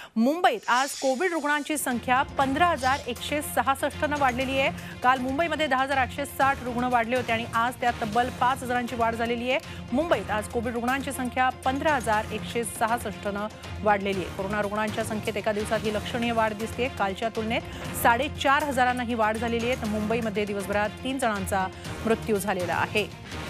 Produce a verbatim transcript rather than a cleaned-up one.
मुंबईत आज कोविड रुग्णांची संख्या पंधरा हजार एकशे सहासष्ट न वाढलेली आहे। काल मुंबईमध्ये दहा हजार आठशे साठ रुग्ण वाढले होते आणि आज त्यात तब्बल पाच हजारांची वाढ झालेली आहे। मुंबईत आज कोविड रुग्णांची संख्या पंधरा हजार एकशे सहासष्ट न वाढलेली आहे। कोरोना रुग्णांच्या संख्येत एका दिवसात ही लक्षणीय वाढ दिसते। कालच्या तुलनेत साडेचार हजारांना ही वाढ झालेली आहे। तर मुंबईमध्ये दिवसभरात तीन जणांचा मृत्यू झालेला आहे।